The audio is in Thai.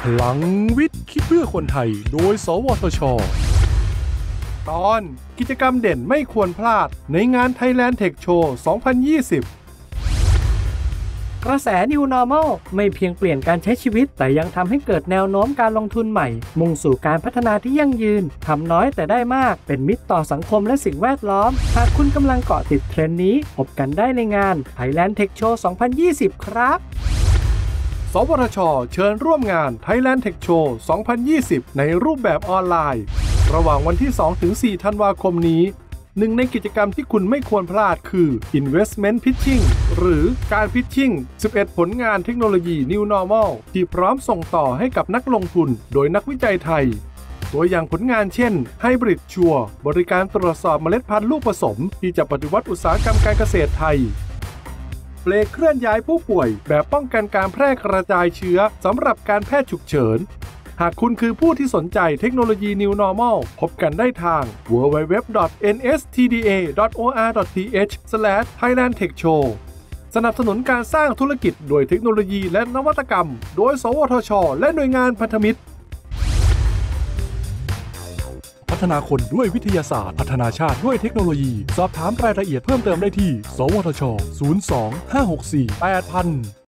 พลังวิทย์คิดเพื่อคนไทยโดยสวทช.ตอนกิจกรรมเด่นไม่ควรพลาดในงาน Thailand Tech Show 2020 กระแส New Normal ไม่เพียงเปลี่ยนการใช้ชีวิตแต่ยังทำให้เกิดแนวโน้มการลงทุนใหม่มุ่งสู่การพัฒนาที่ยั่งยืนทำน้อยแต่ได้มากเป็นมิตรต่อสังคมและสิ่งแวดล้อมหากคุณกำลังเกาะติดเทรนด์นี้พบกันได้ในงาน Thailand Tech Show 2020 ครับสวทช.เชิญร่วมงาน Thailand Tech Show 2020 ในรูปแบบออนไลน์ระหว่างวันที่ 2-4 ธันวาคมนี้หนึ่งในกิจกรรมที่คุณไม่ควรพลาดคือ Investment Pitching หรือการ Pitching 11 ผลงานเทคโนโลยี New Normal ที่พร้อมส่งต่อให้กับนักลงทุนโดยนักวิจัยไทยตัวอย่างผลงานเช่น Hybrid Sure บริการตรวจสอบเมล็ดพันธุ์ลูกผสมที่จะปฏิวัติอุตสาหกรรมการเกษตรไทยเปลเคลื่อนย้ายผู้ป่วยแบบป้องกันการแพร่กระจายเชื้อสำหรับการแพทย์ฉุกเฉินหากคุณคือผู้ที่สนใจเทคโนโลยี New Normal พบกันได้ทาง www.nstda.or.th/thailandtechshow สนับสนุนการสร้างธุรกิจโดยเทคโนโลยีและนวัตกรรมโดยสวทช.และหน่วยงานพันธมิตรพัฒนาคนด้วยวิทยาศาสตร์พัฒนาชาติด้วยเทคโนโลยีสอบถามรายละเอียดเพิ่มเติมได้ที่สวทช. 02 564 8000